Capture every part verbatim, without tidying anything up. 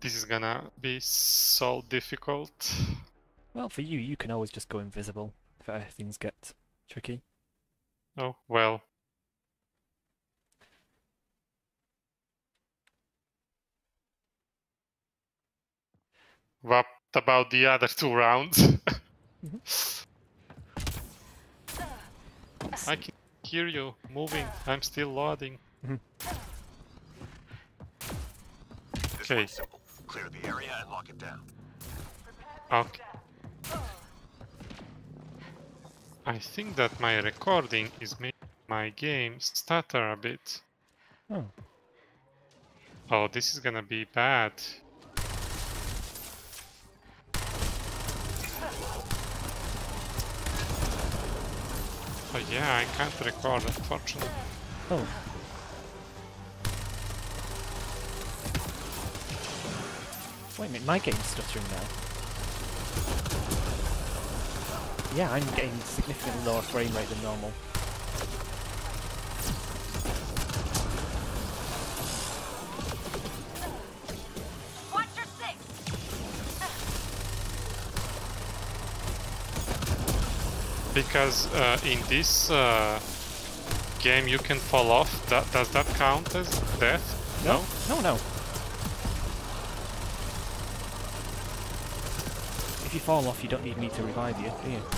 This is gonna be so difficult. Well, for you, you can always just go invisible if uh, things get tricky. Oh, well. What about the other two rounds? Mm-hmm. I can hear you moving. I'm still loading. Mm-hmm. This Okay. one's simple. Clear the area and lock it down. Okay. I think that my recording is making my game stutter a bit. Oh. Oh, this is gonna be bad. Oh yeah, I can't record, unfortunately. Oh. Wait a minute, my game's stuttering now. Yeah, I'm getting significantly lower frame rate than normal. Watch your six. Because uh, in this uh, game you can fall off. That, does that count as death? No, no, no. If you fall off, you don't need me to revive you, do you?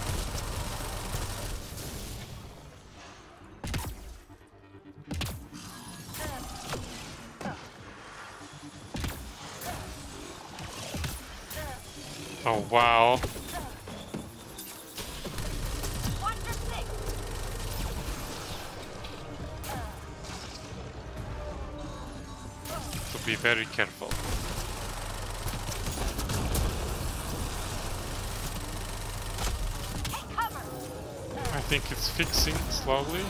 Oh wow. Watch your six. To be very careful. Take cover. I think it's fixing slowly.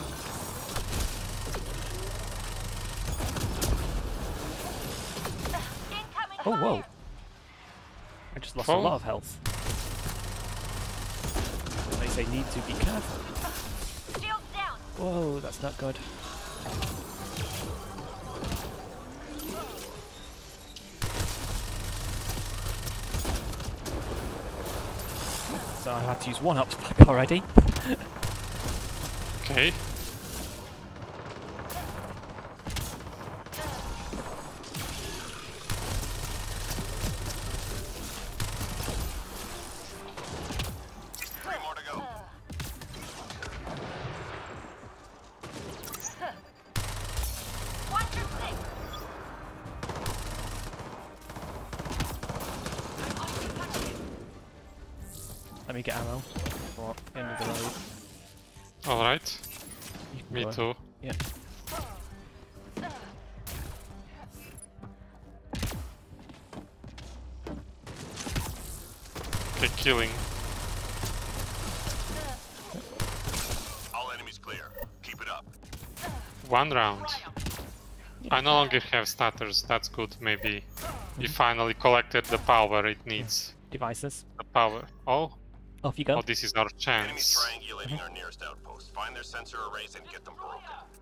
Incoming Oh, whoa. fire. I just lost Oh. a lot of health. They say need to be careful. Shields down. Whoa, that's not good. So I had to use one ops pack already. Okay. Three more to go. Watch your six. Let me get ammo for end of the road. Alright. You can Me go. too. Yeah. Okay, killing. All enemies clear. Keep it up. One round. I no longer have stutters. That's good. Maybe we finally collected the power it needs. Devices. The power. Oh, Off you go. oh, this is our Enemies chance. triangulating our nearest outpost. Find their sensor arrays and get them broken.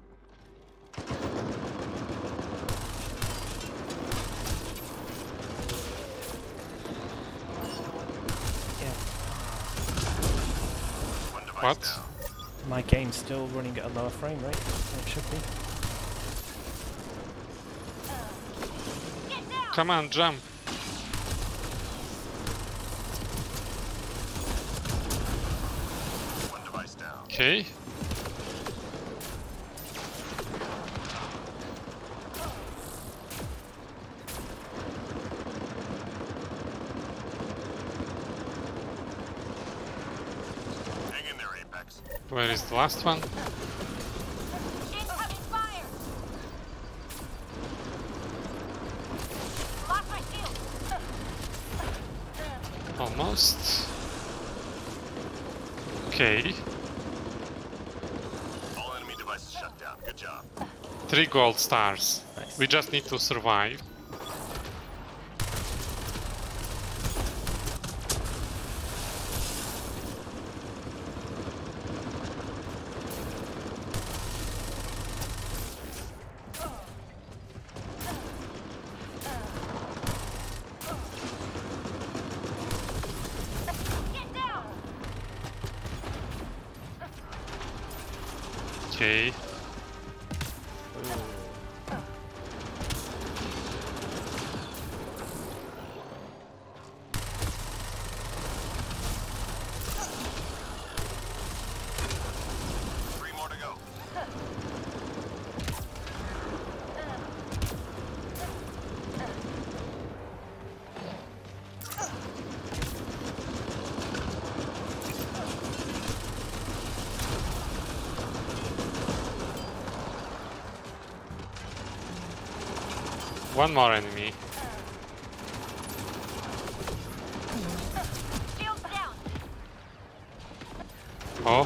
Yeah. One device What? down. My game's still running at a lower frame rate than it should be. Get down. Come on, jump. One device down. Okay. Hang in there, Apex. Where is the last one? Incoming fire. Lock my shield. Almost. Okay. All enemy devices shut down. Good job. Three gold stars. Nice. We just need to survive. Okay. Three more to go. One more enemy. Shields down. Oh.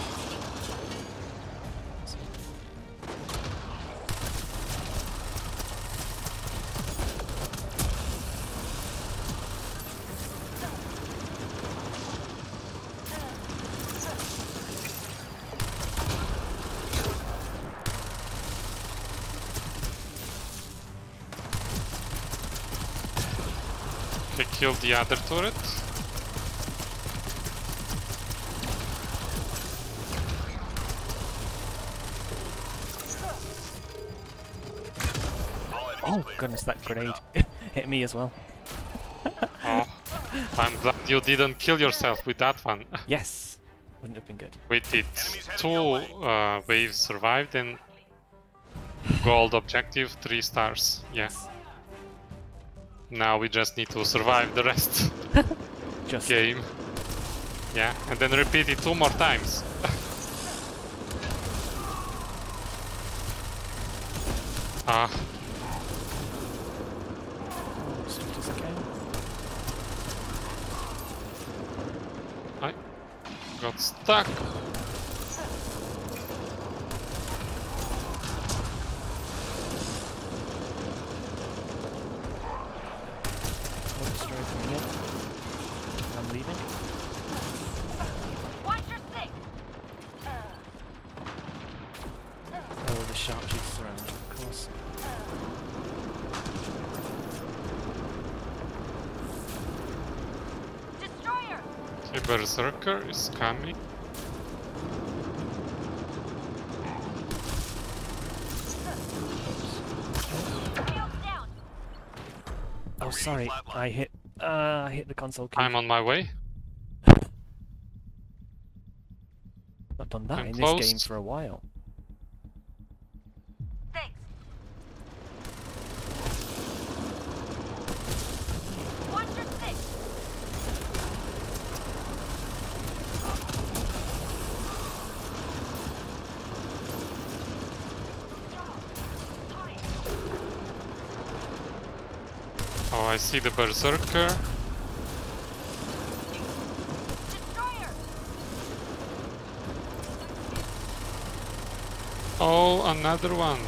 Okay, kill the other turret. Oh goodness, that grenade hit me as well. Oh. I'm glad you didn't kill yourself with that one. Yes, wouldn't have been good. We did two uh, waves survived and gold objective, three stars. Yes. Now we just need to survive the rest Just game. Yeah, and then repeat it two more times. Ah, swift as I can. I got stuck. Oh, destroy coming in. I'm leaving. Watch your six. Oh, the sharpshooters around, of course. Destroyer. The berserker is coming. Shields down. Oh, sorry, I hit. Uh, I hit the console key. I'm on my way. Not done that I'm in close. this game for a while. Thanks. Watch your six. Oh, I see the berserker. Destroyer. Oh, another one.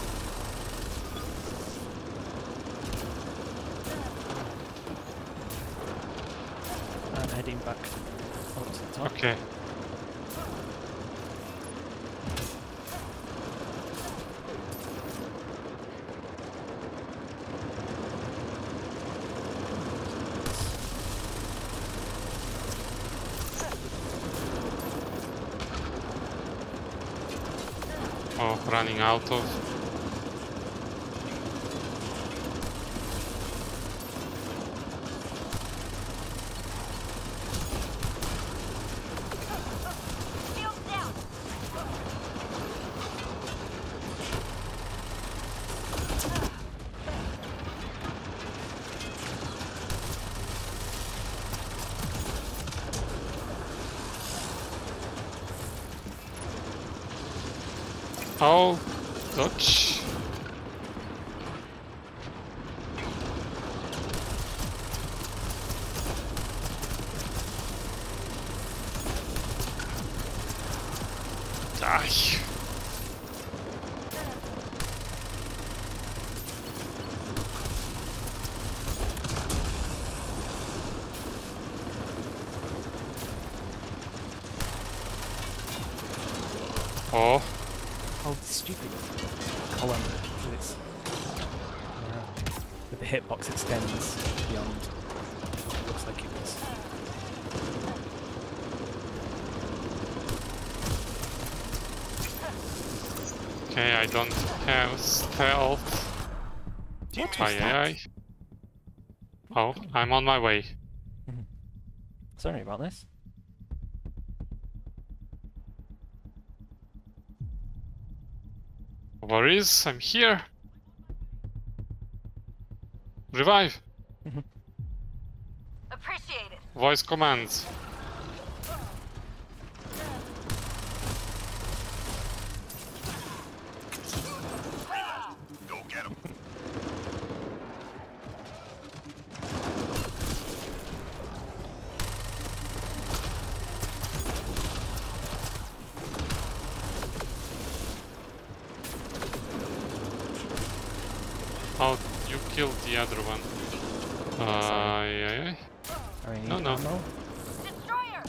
I'm heading back up to the top. Okay. Oh, running out of. Shields down. Oh, dodge. Die. Oh. Oh, stupid column with its uh, with the hitbox extends beyond. Looks like it was. Okay, I don't have stealth. What was Aye, that? aye, aye. Oh, I'm on my way. Sorry about this. Worries, I'm here. Revive. Appreciate it. Voice commands. Go get him. Oh, you killed the other one. Uh, yeah, yeah. I mean, No, no. ammo. Destroyer!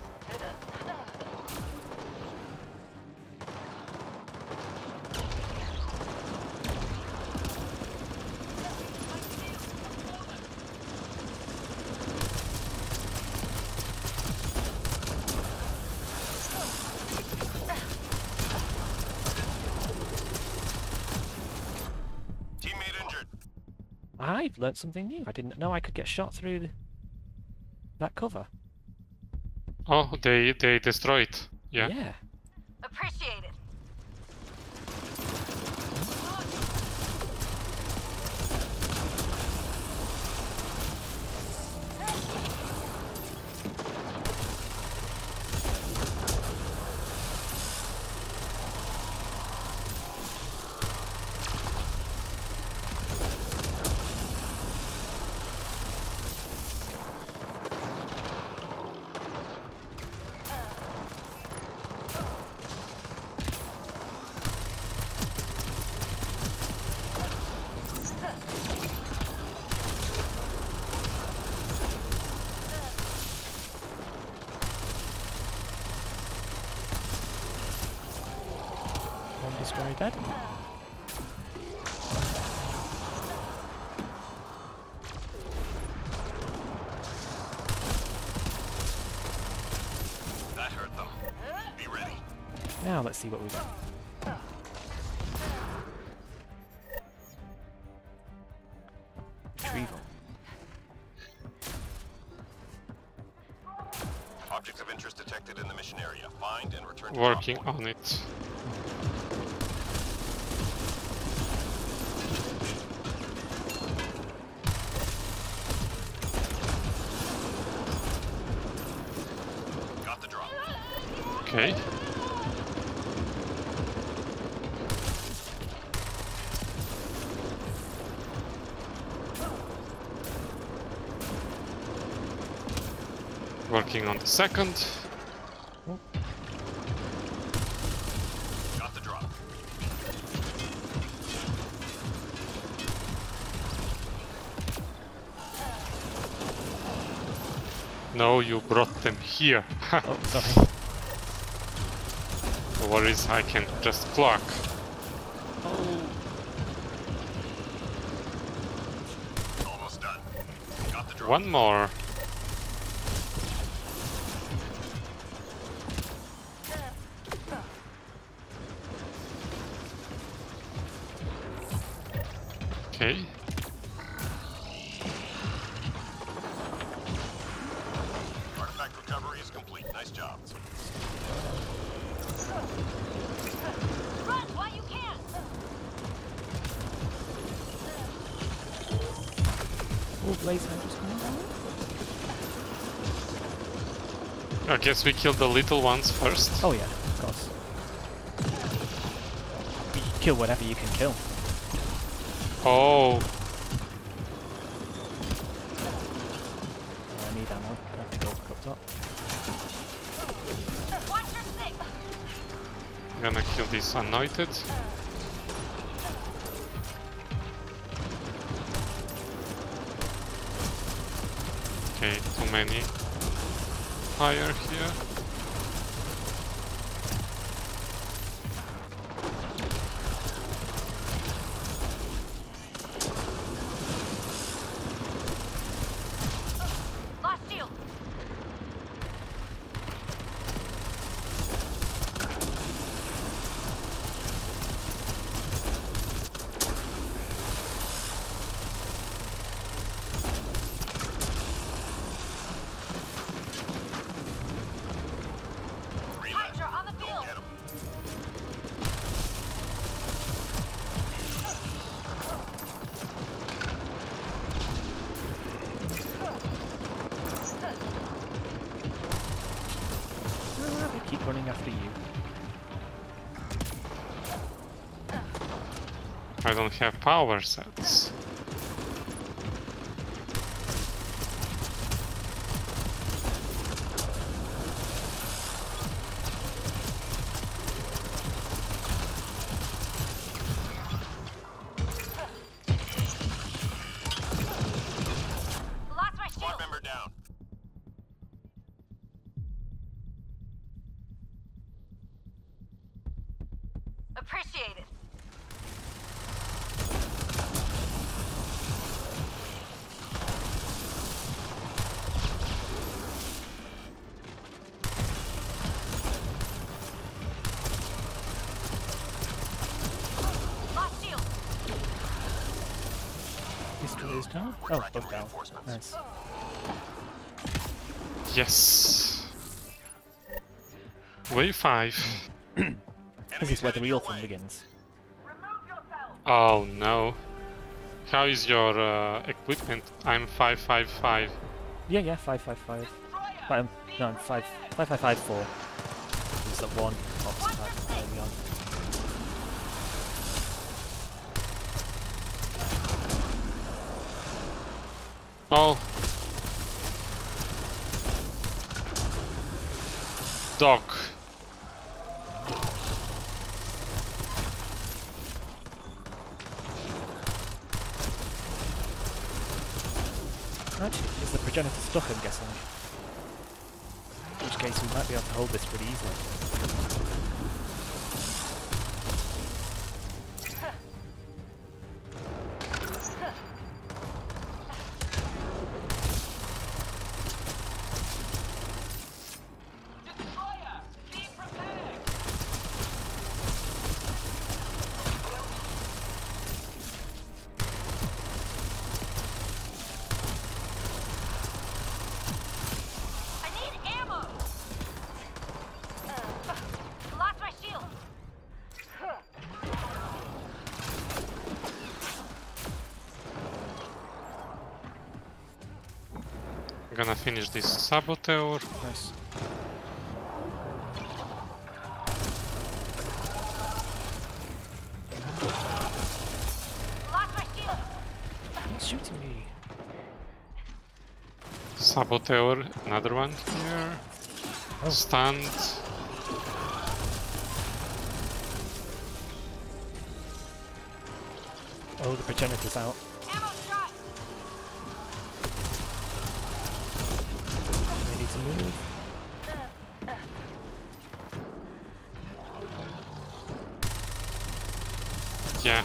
Teammate injured. I've learnt something new. I didn't know I could get shot through the, that cover. Oh, they they destroyed. Yeah. Yeah. Appreciate it. One destroyer dead. That hurt them. Be ready. Now let's see what we got. Retrieval. Objects of interest detected in the mission area. Find and return to Working drop point. on it. Got the drop. Okay. Working on the second. Got the drop. No, you brought them here. Oh, sorry. No worries, I can just clock. Almost done. Got the drop. One more. Okay. Artifact recovery is complete. Nice job. Run while you can! Oh, Blaze Hunter's coming down. I guess we killed the little ones first. Oh yeah, of course. You kill whatever you can kill. Oh, I need ammo. I have to go back up top. Watch your six! I'm gonna kill this anointed. Okay, too many fire here. Lost shield! after you. I don't have power sets. Lost my Squad shield. member down. Appreciate it. Lost shield. Pistol is down. Oh, both down. Nice. Yes. Wave five. This is where the real fun begins. Oh no. How is your uh, equipment? I'm five five five. Yeah, yeah, five five five. Um, no, I'm five five five five four. There's that one box pack early on. Oh. Dog. Actually, is the progenitor stuck, I'm guessing? In which case we might be able to hold this pretty easily. I need ammo. Lost my shield. I'm gonna finish this saboteur. Nice. Lost my shield. He's shooting me. Saboteur, another one here. Oh. Stunned. Oh, the progenitor's out. Ammo shot. We need to move. Yeah.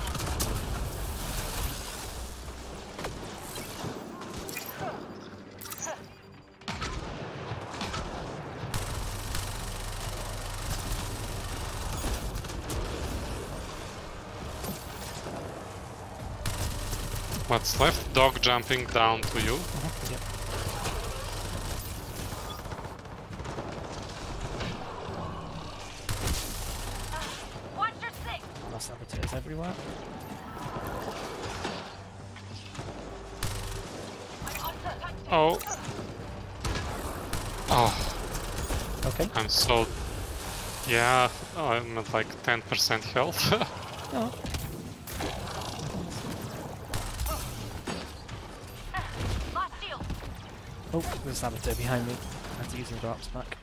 What's left? Dog jumping down to you. Uh-huh. Yep. Watch your six. Lost saboteurs everywhere. Oh. Oh, Okay. I'm so... Yeah, I'm at like ten percent health. Oh. Lost shield. Oh, there's a saboteur behind me. I have to use some drops back.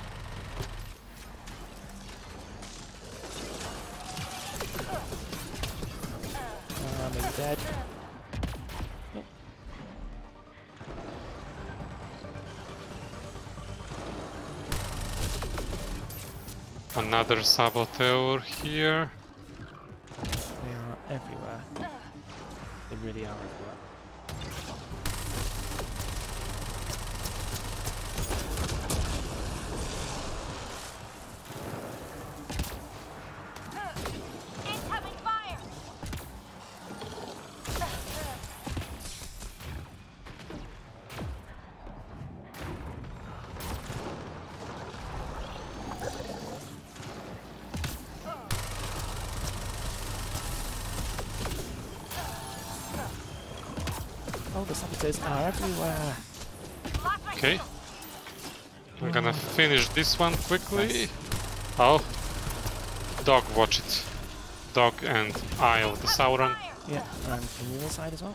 Uh, maybe dead. Nope. Another saboteur here. They are everywhere. They really are everywhere. Incoming fire. Oh, the saboteurs are everywhere. Lost my Okay. shield. I'm gonna finish this one quickly. Nice. Oh. Dog, watch it. Dog and Eye of the Sauron. Yeah, and from the other side as well.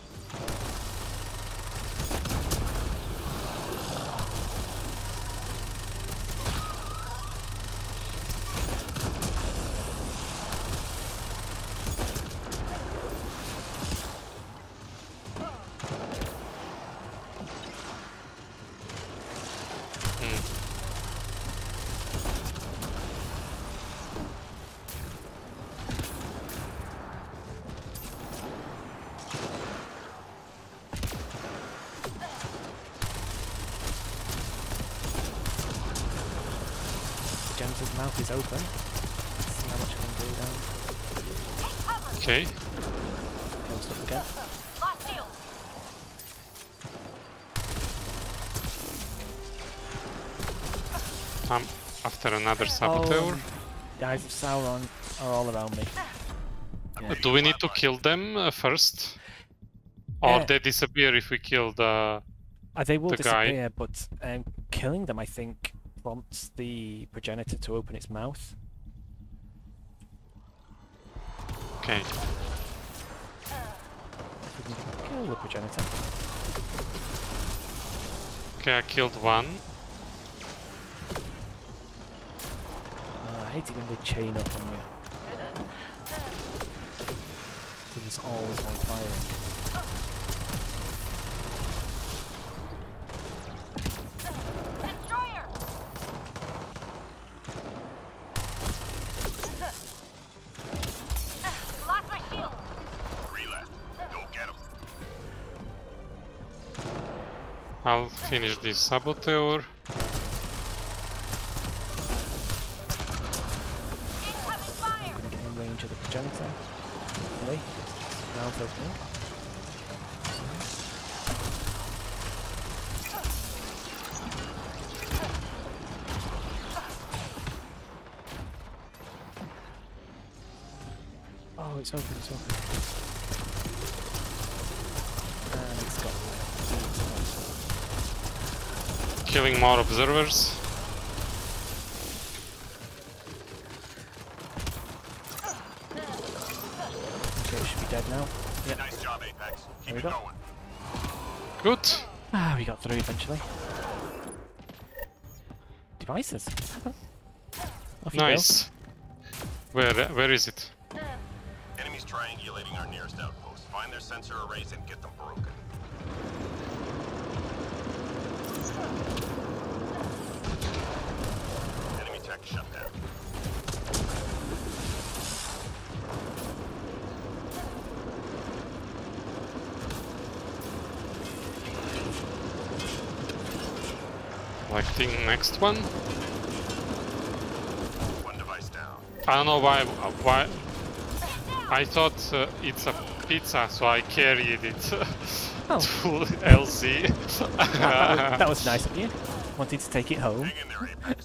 Genesis' mouth is open. Let's see how much I can do down. Okay. Closed up again. Lost shield. I'm after another saboteur. Oh, the Eyes of Sauron are all around me. Yeah. Do we need to kill them uh, first? Or Yeah. they disappear if we kill the... Uh, they will the guy. disappear, but um, killing them, I think, prompts the progenitor to open its mouth. Okay. If we can kill the progenitor. Okay, I killed one. Uh, I hate it when they chain up on you. It's always on fire. Destroyer. Lost my shield. Three left. Go get them. I'll finish this saboteur. Incoming fire. Gonna get in range of the progenitor. Hopefully. Mouth opening. Oh, it's open, it's open. And it's got Killing more observers. okay, it should be dead now. Yep. Nice job, Apex. There Keep we it go. going. Good. Ah, we got through eventually. Devices. Off you go. Nice. Where where is it? Enemies triangulating our nearest outpost. Find their sensor arrays and get them broken. Enemy tech shut down. Like the next one? One device down. I don't know why why I thought uh, it's a pizza, so I carried it Oh. to L Z. that, was, that was nice of you. Wanted to take it home. Hang in there, Apex.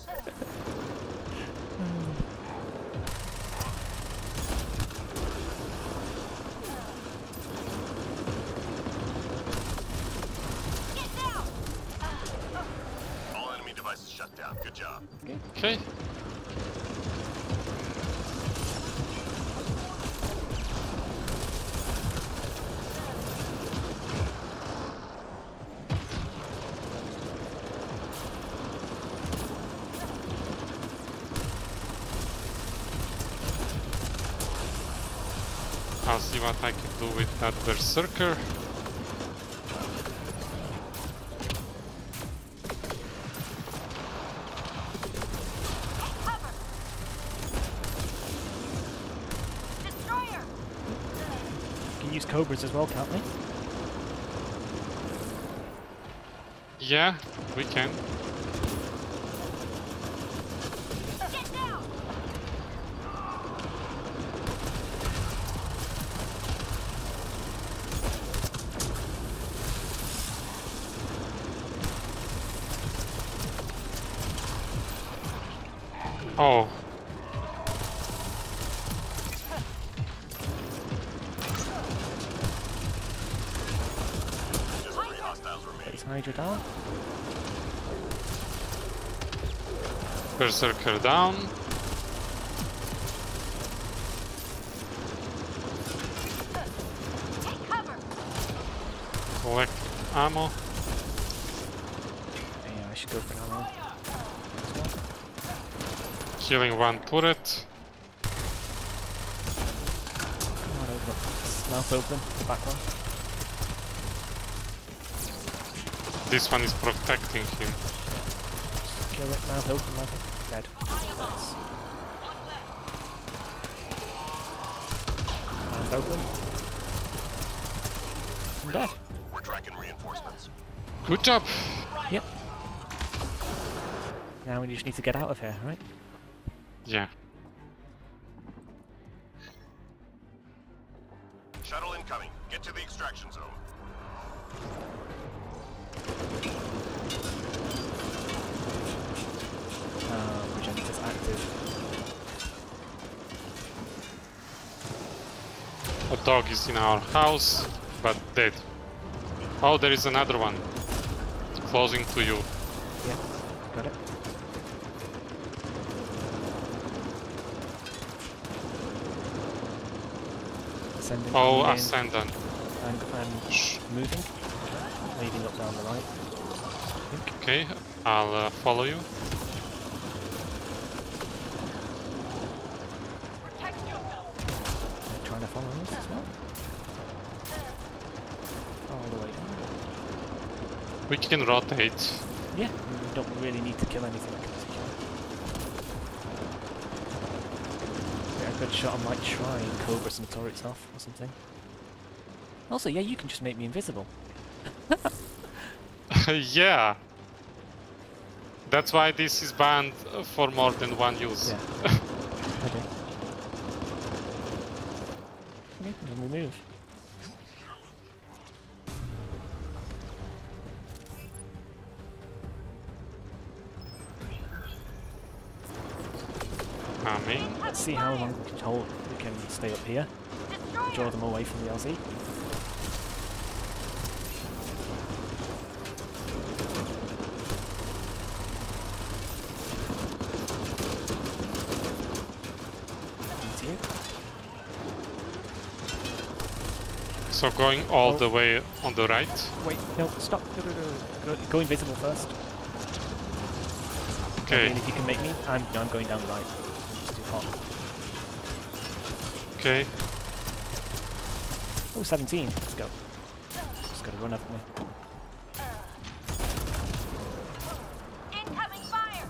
Get down. All enemy devices shut down. Good job. Okay. I'll see what I can do with that berserker. Cover. Destroyer. We can use cobras as well, can't we? Yeah, we can. Get down. Oh, Just three hostiles remaining. Is Hydra down? berserker down. Collect ammo. Yeah, I should go for an ammo. as well. Killing one turret. Come on, open up. Mouth open, the back one. This one is protecting him. Kill it, mouth open, mouth open. Dead. Nice. Mouth open. I'm dead. We're tracking reinforcements. Good job! Yep. Now we just need to get out of here, right? Yeah. Shuttle incoming. Get to the extraction zone. Um, Regenerator's active. A dog is in our house, but dead. Oh, there is another one. Closing to you. Yeah, got it. Ascending. Oh, coming in, Ascendant. And, and Shh. moving. Leading up down the right. I think. Okay, I'll uh, follow you. They're trying to follow us as well. All the way down. We can rotate. Yeah, we don't really need to kill anything in particular. Get a good shot on might try and cobra some turrets off or something. Also, yeah, you can just make me invisible. Yeah. That's why this is banned for more than one use. Yeah. Okay. Okay, then we move. I mean, Let's see how long we can hold. We can stay up here. Draw Destroyer! them away from the L Z. Into you. so going all Oh. the way on the right. Wait, no, stop. Go, go, go. Go, go invisible first. Okay, And if you can make me, I'm, no, I'm going down the right. It's too hot. okay. Oh, seventeen. Let's go. Just gotta run up me. Incoming fire!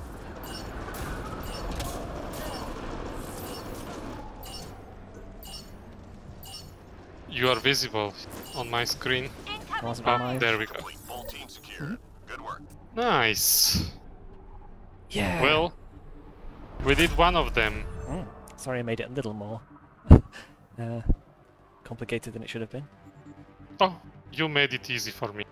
You are visible on my screen. Incoming Wasn't Ah, on mine. there we go. Complete. Full team secure. Good work. Nice. Yeah. Well, we did one of them. Mm. Sorry, I made it a little more uh, complicated than it should have been. Oh, you made it easy for me.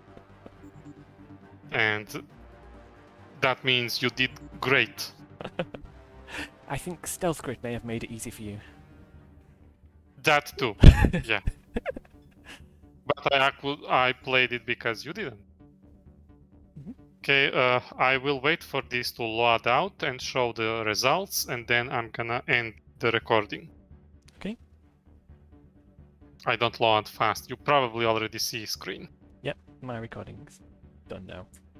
And that means you did great. I think Stealth Grid may have made it easy for you. That too, yeah. But I, actu- I played it because you didn't. Mhm. Okay, uh, I will wait for this to load out and show the results, and then I'm gonna end the recording. Okay. I don't load fast. You probably already see screen. Yep, my recording's done now.